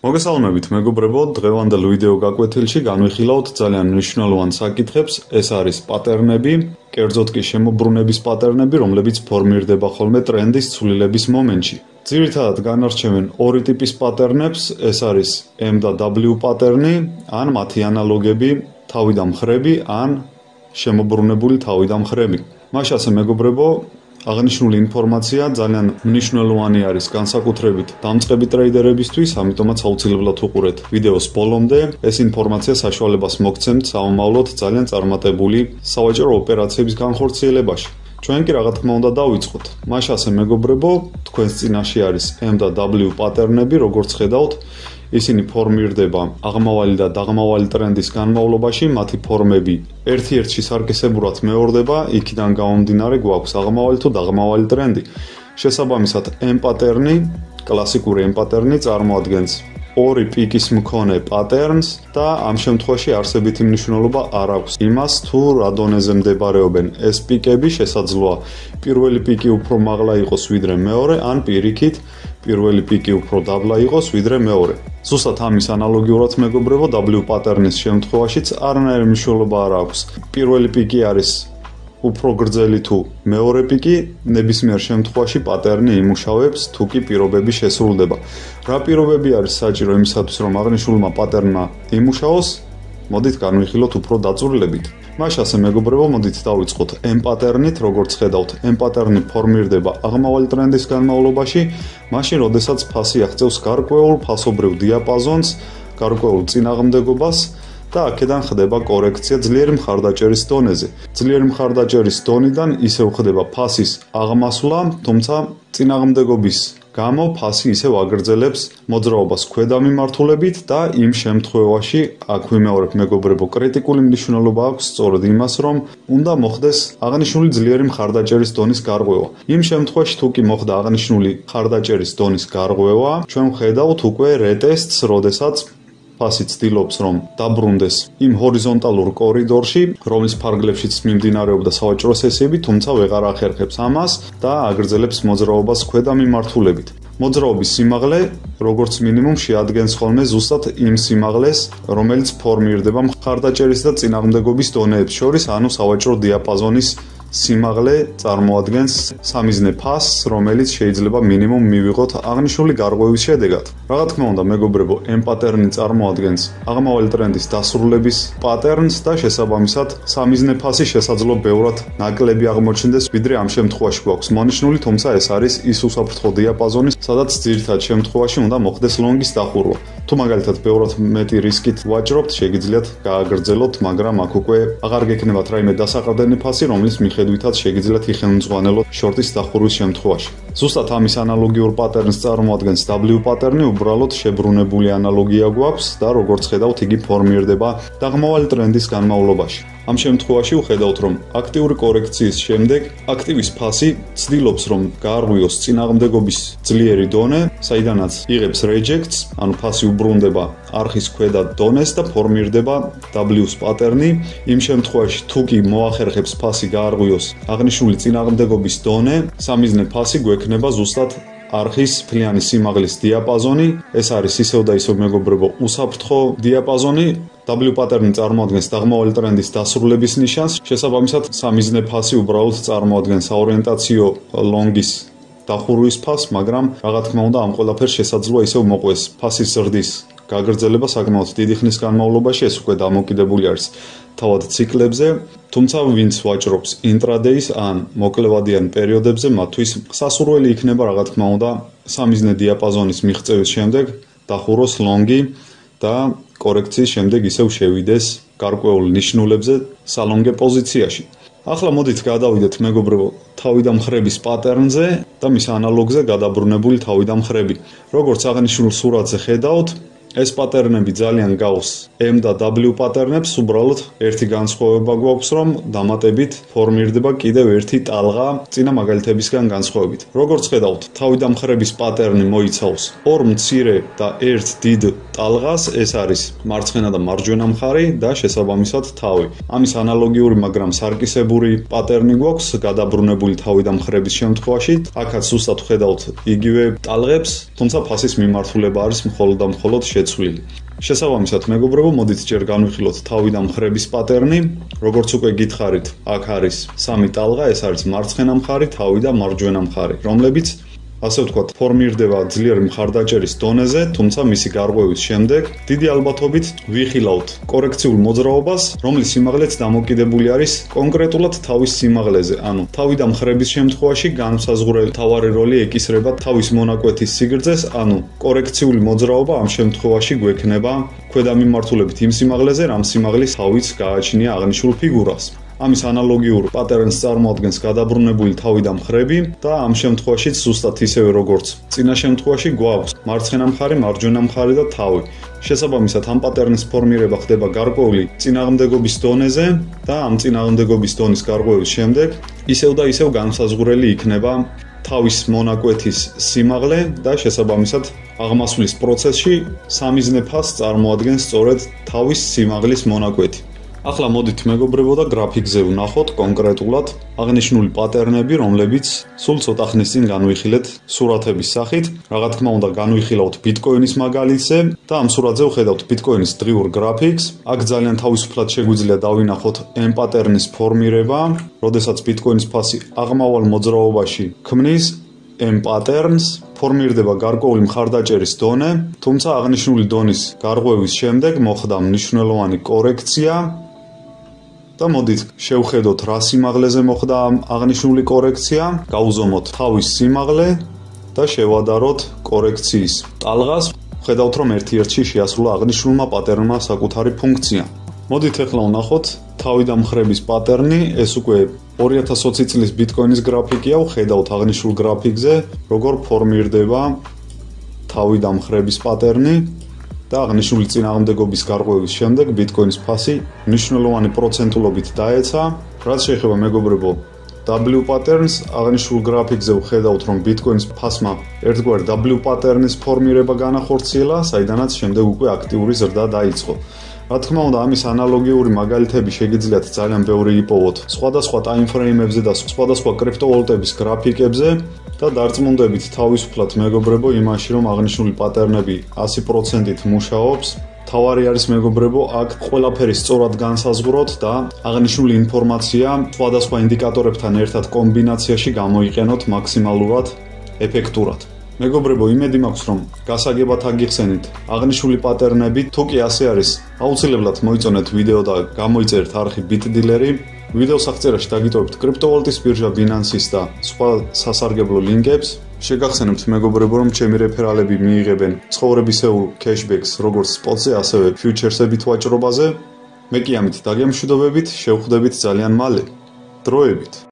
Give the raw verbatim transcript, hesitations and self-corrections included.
მოგესალმებით მეგობრებო, დღევანდელ ვიდეო გაკვეთილში განვიხილავთ ძალიან მნიშვნელოვან საკითხებს, ეს არის პატერნები, კერძოდ კი შემოbrunების პატერნები, რომლებიც ფორმირდება ხოლმე ტრენდის ცვლილების მომენტში. ძირითადად განარჩევენ ორი ტიპის პატერნებს, ეს არის M და W პატერნი, ან მათი ანალოგები, თავი და მხრები, ან შემოbrunებული თავი და მხრები. მაშ ასე მეგობრებო, აღნიშნული ინფორმაცია ძალიან მნიშვნელოვანი არის განსაკუთრებით დამწყები ტრეიდერებისთვის, ამიტომაც აუცილებლად უყურეთ ვიდეოს ბოლომდე. ეს ინფორმაცია საშუალებას მოგცემთ საომავლოდ ძალიან წარმატებული სავაჭრო ოპერაციების განხორციელებაში. ჩვენ კი რა თქმა უნდა დავიწყოთ. მაშ ასე მეგობრებო, თქვენს წინაშე არის M და W პატერნები, როგორც ხედავთ, ისინი ფორმირდება აღმავალი და დაღმავალი ტრენდის განმავლობაში, მათი ფორმები ერთ-ერთში სარკისებურად მეორდება, იქიდან გამომდინარე გვაქვს აღმავალი თუ დაღმავალი ტრენდი. შესაბამისად, M პატერნი, კლასიკური M პატერნი წარმოადგენს ორი პიკის მქონე პატერნს და ამ შემთხვევაში არსებითი მნიშვნელობა არ აქვს იმას, თუ რა დონეზე მდებარეობენ ეს პიკები, შესაძლოა პირველი პიკი უფრო მაღლა იყოს ვიდრე მეორე, ან პირიქით პირველი პიკი უფრო დაბლა იყოს ვიდრე მეორე. ზუსტად ამის ანალოგიურად მეგობრებო, W პატერნის შემთხვევაშიც არანაირი მნიშვნელობა არ აქვს. პირველი პიკი არის უფრო გრძელი თუ მეორე პიკი, ნებისმიერ შემთხვევაში პატერნი იმუშავებს, თუ კი პირობები შესრულდება. რა პირობები არის საჭირო იმისათვის, რომ აღნიშნულმა პატერნმა იმუშაოს? მოდით განვიხილოთ უფრო დაწვრილებით. მაშ ასე მეგობრებო, მოდით დავიწყოთ M პატერნით, როგორც ხედავთ, M პატერნი ფორმირდება აღმავალი ტრენდის განმავლობაში, მაშინ, როდესაც ფასი აღწევს გარკვეულ ფასობრივ დიაპაზონს, გარკვეულ წინააღმდეგობას და აქედან ხდება კორექცია ძლიერი მხარდაჭერის დონეზე. ძლიერი მხარდაჭერის დონიდან ისევ ხდება ფასის აღმასვლა, თუმცა წინააღმდეგობის გამო ფასი ისევ აგრძელებს მოძრაობას ქვედა მიმართულებით და იმ შემთხვევაში, აქ ვიმეორებ მეგობრებო, კრიტიკული მნიშვნელობა აქვს სწორედ იმას, რომ უნდა მოხდეს აღნიშნული ძლიერი მხარდაჭერის დონის გარღვევა. იმ შემთხვევაში, თუ კი მოხდა აღნიშნული მხარდაჭერის დონის გარღვევა, ჩვენ ვხედავთ უკვე რეტესტს, როდესაც ფასი ცდილობს, რომ დაბრუნდეს იმ ჰორიზონტალურ კორიდორში, რომლის ფარგლებშიც მიმდინარეობდა სავაჭრო სესიები, თუმცა ვეღარ ახერხებს ამას და აგრძელებს მოძრაობას ქვედა მიმართულებით. მოძრაობის სიმაღლე, როგორც მინიმუმ შეადგენს ხოლმე ზუსტად იმ სიმაღლეს, რომელიც ფორმირდება მხარდაჭერის და წინააღმდეგობის დონეებს შორის, ანუ სავაჭრო დიაპაზონის სიმაღლე წარმოადგენს სამიზნე ფასს, რომელიც შეიძლება მინიმუმ მივიღოთ აღნიშნული გარღვევის შედეგად. რა თქმა უნდა, მეგობრებო, M პატერნი წარმოადგენს აღმავალი ტრენდის დასრულების პატერნს და შესაბამისად სამიზნე ფასი შესაძლოა ბევრად ნაკლები აღმოჩნდეს, ვიდრე ამ შემთხვევაში გვაქვს მონიშნული, თუმცა ეს არის ის უსაფრთხო დიაპაზონი, სადაც ძირითად შემთხვევაში უნდა მოხდეს ლონგის დახურვა. თუ მაგალითად ბევრად მეტი რისკით ვაჭრობთ, შეგიძლიათ გააგრძელოთ, მაგრამ აქ უკვე აღარ გექნებათ რაიმე დასაყრდენი ფასი, რომლის მიხედვითაც შეგიძლიათ იხელმძღვანელოთ შორტის დახურვის შემთხვევაში. ზუსტად ამის ანალოგიურ პატერნს წარმოადგენს W პატერნი, უბრალოდ შებრუნებული ანალოგია გვაქვს და როგორც ხედავთ, იგი ფორმირდება დაღმავალი ტრენდის განმავლობაში. ამ შემთხვევაში ვხედავთ, რომ აქტიური კორექციის შემდეგ აქტივის ფასი ცდილობს, რომ გაარღვიოს წინააღმდეგობის ძლიერი დონე, საიდანაც იღებს rejects, ანუ ფასი უბრუნდება არხის ქვედა დონეს და ფორმირდება W-ს პატერნი. იმ შემთხვევაში, თუ კი მოახერხებს ფასი გაარღვიოს აღნიშნული წინააღმდეგობის დონე, სამიზნე ფასი გვექნება ზუსტად არხის ფლიანი სიმაღლის დიაპაზონი. ეს არის ისევ და ისევ მეგობრებო უსაფრთხო დიაპაზონი. W პატერნი წარმოადგენს დაღმავალი ტრენდის დასრულების ნიშანს, შესაბამისად სამიზნე ფასი უბრალოდ წარმოადგენს საორიენტაციო ლონგის დახურვის ფასს, მაგრამ რა თქმა უნდა ამ ყველაფერს შესაძლოა ისევ მოყვეს ფასის ზრდის გაგრძელება საკმაოდ დიდი ხნის განმავლობაში, ეს უკვე დამოკიდებული არის თავად ციკლებზე, თუმცა ვინც ვაჭრობს ინტრადეის ან მოკლევადიან პერიოდებზე, მათთვის სასურველი იქნება რა თქმა უნდა სამიზნე დიაპაზონის მიღწევის შემდეგ დახუროს ლონგი და კორექციის შემდეგ ისევ შევიდეს გარკვეულ ნიშნულებზე სალონგე პოზიციაში. ახლა მოდით გადავიდეთ მეგობრებო თავი და მხრების პატერნზე და მის ანალოგზე გადაბრუნებული თავი და მხრები. როგორც აღნიშნულ სურათზე ხედავთ, ეს პატერნები ძალიან გავს M და W პატერნებს, უბრალოდ ერთი განსხვავება გვაქვს, რომ დამატებით ფორმირდება კიდევ ერთი ტალღა წინა მაგალითებისგან განსხვავებით. როგორც ხედავთ, თავიდან მხრების პატერნი მოიცავს ორ მცირე და ერთ დიდ ტალღას, ეს არის მარცხენა და მარჯვენა მხარი და შესაბამისად თავი. ამის ანალოგიური, მაგრამ სარკისებური პატერნი გვაქვს გადაბრუნებული თავიდან მხრების შემთხვევაში. აქაც ზუსტად ხედავთ იგივე ტალღებს, თუმცა ფასის მიმართულება არის მხოლოდ და მხოლოდ შეცვლილი. შესაბამისად, მეგობრებო, მოდით ჯერ განვიხილოთ თავიდან მხრების პატერნი. როგორც უკვე გითხარით, აქ არის სამი ტალღა, ეს არის მარცხენა მხარი, თავი და მარჯვენა მხარი, რომლებიც ასე ვთქვათ, ფორმირდება ძლიერი მხარდაჭერის დონეზე, თუმცა მისი გარღვევის შემდეგ დიდი ალბათობით ვიხილავთ კორექციულ მოძრაობას, რომლის სიმაღლეც დამოკიდებული არის კონკრეტულად თავის სიმაღლეზე. ანუ თავიდან მხრების შემთხვევაში განმსაზღვრელი მთავარი როლი ეკისრება თავის მონაკვეთის სიგრძეს, ანუ კორექციული მოძრაობა ამ შემთხვევაში გვექნება ქვედამიმართულებით იმ სიმაღლეზე, რამ სიმაღლის თავიც გააჩნია აღნიშნულ ფიგურას. ამის ანალოგიურ პატერნს წარმოადგენს გადაბრუნებული თავი და მხრები და ამ შემთხვევაში ზუსტად ისევე როგორც წინა შემთხვევაში გვაქვს მარცხენა მხარი, მარჯვენა მხარი და თავი. შესაბამისად, ამ პატერნის ფორმირება ხდება გარკვეული წინააღმდეგობის დონეზე და ამ წინააღმდეგობის დონის გარღვევის შემდეგ ისევ და ისევ განსაზღვრელი იქნება თავის მონაკვეთის სიმაღლე და შესაბამისად აღმასვლის პროცესში სამიზნე ფასს წარმოადგენს სწორედ თავის სიმაღლის მონაკვეთი. ახლა მოდით მეგობრებო და გრაფიკზე ვნახოთ კონკრეტულად აღნიშნული პატერნები, რომლებიც სულ ცოტა ხნის წინ განვიხილეთ სურათების სახით. რა თქმა უნდა, განვიხილავთ ბიტკოინის მაგალითზე და ამ სურათზე ვხედავთ ბიტკოინის დღიურ გრაფიკს. აქ ძალიან თავისუფლად შეგვიძლია დავინახოთ M პატერნის ფორმირება, როდესაც ბიტკოინის ფასი აღმავალ მოძრაობაში ქმნის M პატერნს, ფორმირდება გარკვეული მხარდაჭერის დონე, თუმცა აღნიშნული დონის გარღვევის შემდეგ მოხდა მნიშვნელოვანი კორექცია. და მოდით შევხედოთ რა სიმაღლეზე მოხდა აღნიშნული კორექცია, გავუზომოთ თავის სიმაღლე და შევადაროთ კორექციის ტალღას. ხედავთ, რომ ერთ-ერთში შეასრულა აღნიშნულმა პატერნმა საკუთარი ფუნქცია. მოდით ახლა ვნახოთ თავიდან მხრების პატერნი, ეს უკვე ორი ათას ოცი წლის ბიტკოინის გრაფიკია, ვხედავთ აღნიშნულ გრაფიკზე, როგორ ფორმირდება თავიდან მხრების პატერნი. და აღნიშნული წინააღმდეგობის გარღვევის შემდეგ ბიტკოინის ფასი მნიშვნელოვანი პროცენტულობით დაეცა. რაც შეეხება მეგობრებო W პატერნს, აღნიშნულ გრაფიკზე ვხედავთ, რომ ბიტკოინის ფასმა ერთგვარი W პატერნის ფორმირება განახორციელა, საიდანაც შემდეგ უკვე აქტიური ზრდა დაიწყო. რა თქმა უნდა, ამის ანალოგიური მაგალითები შეგიძლიათ ძალიან ბევრი იპოვოთ სხვადასხვა ტაიმფრეიმებზე და სხვადასხვა კრიპტოვალუტების გრაფიკებზე და დარწმუნდებით თავისუფლად მეგობრებო იმაში, რომ აღნიშნული პატერნები ასი პროცენტით მუშაობს. თავარი არის მეგობრებო, აქ ყველაფერი სწორად განსაზღვროთ და აღნიშნული ინფორმაცია სხვადასხვა ინდიკატორებთან ერთად კომბინაციაში გამოიყენოთ მაქსიმალურად ეფექტურად. მეგობრებო, იმედი მაქვს, რომ გასაგებად აგიხსენით აღნიშნული პატერნები, თუ კი ასე არის, აუცილებლად მოიწონეთ ვიდეო და გამოიწერეთ არხი BitDealer-ი. ვიდეოს აღწერაში დაგიტოვებთ კრიპტოვალუტის ბირჟა Binance-ის და სხვა სასარგებლო ლინკებს. შეგახსენებთ მეგობრებო, რომ ჩემი რეფერალები მიიღებენ ცხოვრებისეულ cashbacks როგორც სპოტზე, ასევე ფიუჩერსებით ვაჭრობაზე. მე კი ამით დაგემშვიდობებით, შევხვდებით ძალიან მალე. დროებით.